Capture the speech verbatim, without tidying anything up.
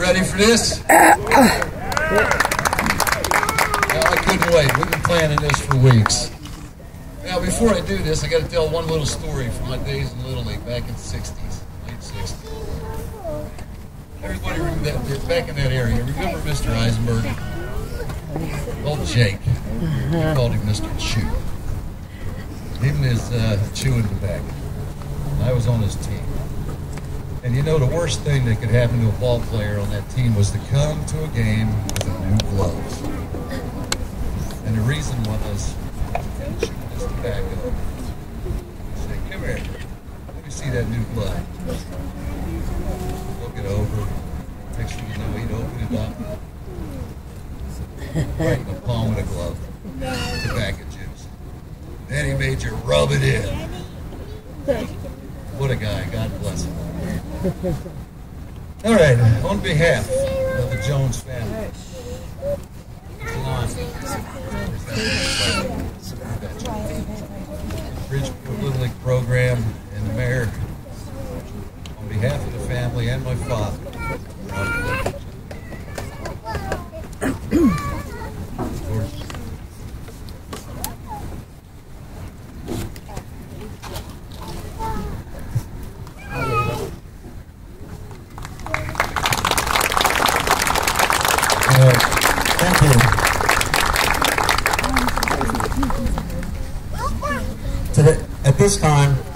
ready for this? Well, I couldn't wait. We've been planning this for weeks. Now, before I do this, I got to tell one little story from my days in Little League back in the sixties, late sixties. Everybody remember that, back in that area, remember Mister Eisenberg? Old Jake. We called him Mister Chew. Him and his uh, chewing tobacco. I was on his team. And you know, the worst thing that could happen to a ball player on that team was to come to a game with a new glove. And the reason was, chewing his tobacco. He said, come here, let me see that new glove. Look it over. Next thing you know, he'd open it up. Right in the palm of the glove. Tobacco juice. Then he made you rub it in. What a guy, God bless him. All right, on behalf of the Jones family, Bridgeport Little League program, and the mayor, on behalf of the family and my father, Uh, thank you. Today, at this time,